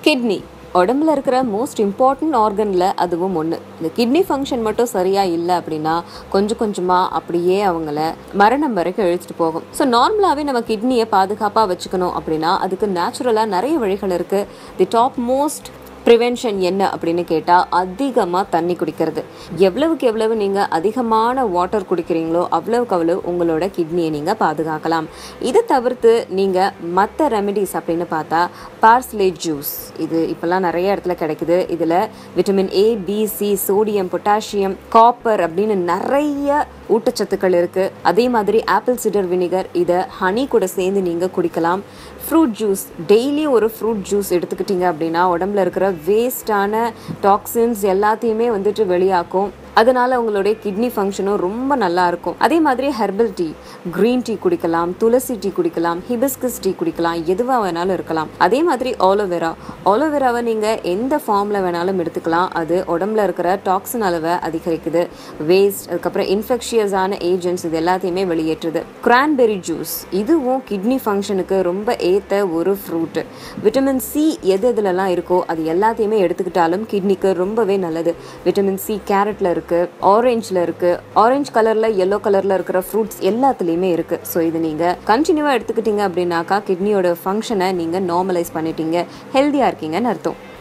Kidney உடம்புல இருக்கிற most important ஆர்கனில் அதுவும் ஒன்று. இந்த கிட்னி ஃபங்க்ஷன் மட்டும் சரியாக இல்லை அப்படின்னா கொஞ்சம் கொஞ்சமாக அப்படியே அவங்கள மரணம் வரைக்கும் இழுத்துட்டு போகும். ஸோ நார்மலாகவே நம்ம கிட்னியை பாதுகாப்பாக வச்சுக்கணும் அப்படின்னா அதுக்கு நேச்சுரலாக நிறைய வழிகள் இருக்குது. தி டாப் மோஸ்ட் ப்ரிவென்ஷன் என்ன அப்படின்னு கேட்டால் அதிகமாக தண்ணி குடிக்கிறது. எவ்வளவுக்கு எவ்வளவு நீங்கள் அதிகமான வாட்டர் குடிக்கிறீங்களோ அவ்வளவுக்கு அவ்வளவு உங்களோட கிட்னியை நீங்கள் பாதுகாக்கலாம். இதை தவிர்த்து நீங்கள் மற்ற ரெமெடிஸ் அப்படின்னு பார்த்தா பார்ஸ்லே ஜூஸ், இது இப்போல்லாம் நிறைய இடத்துல கிடைக்குது. இதில் vitamin A, B, C, sodium, potassium, copper அப்படின்னு நிறைய ஊட்டச்சத்துக்கள் இருக்குது. அதே மாதிரி ஆப்பிள் சிடர் வினிகர், இதை ஹனி கூட சேர்ந்து நீங்கள் குடிக்கலாம். ஃப்ரூட் ஜூஸ், டெய்லி ஒரு ஃப்ரூட் ஜூஸ் எடுத்துக்கிட்டிங்க அப்படின்னா உடம்புல இருக்கிற வேஸ்டான டாக்ஸின்ஸ் எல்லாத்தையுமே வெளியாக்கும். அதனால உங்களுடைய கிட்னி ஃபங்க்ஷனும் ரொம்ப நல்லா இருக்கும். அதே மாதிரி ஹெர்பல் டீ, கிரீன் டீ குடிக்கலாம், துளசி டீ குடிக்கலாம், ஹிபிஸ்கஸ் டீ குடிக்கலாம், எதுவாக வேணாலும் இருக்கலாம். அதே மாதிரி ஆலோவேராவை நீங்கள் எந்த ஃபார்மில் வேணாலும் எடுத்துக்கலாம். அது உடம்புல இருக்கிற டாக்ஸின் அளவை அதிகரிக்குது, வேஸ்ட், அதுக்கப்புறம் இன்ஃபெக்ஷியஸான ஏஜென்ட்ஸ் இது எல்லாத்தையுமே வெளியேற்றுது. கிரான்பெரி ஜூஸ், இதுவும் கிட்னி ஃபங்க்ஷனுக்கு ரொம்ப ஏற்ற ஒரு ஃப்ரூட்டு. விட்டமின் சி எதுலலாம் இருக்கோ அது எல்லாத்தையுமே எடுத்துக்கிட்டாலும் கிட்னிக்கு ரொம்பவே நல்லது. விட்டமின் சி கேரட்டில் இருக்குது, ஆரஞ்சில் இருக்குது, ஆரஞ்சு கலரில், எல்லோ கலரில் இருக்கிற ஃப்ரூட்ஸ் எல்லாத்துலேயுமே இருக்குது. ஸோ இது நீங்கள் கண்டினியூவாக எடுத்துக்கிட்டீங்க அப்படின்னாக்கா கிட்னியோட ஃபங்க்ஷனை நீங்கள் நார்மலைஸ் பண்ணிட்டீங்க, ஹெல்த்தியாக இருக்கீங்கன்னு அர்த்தம்.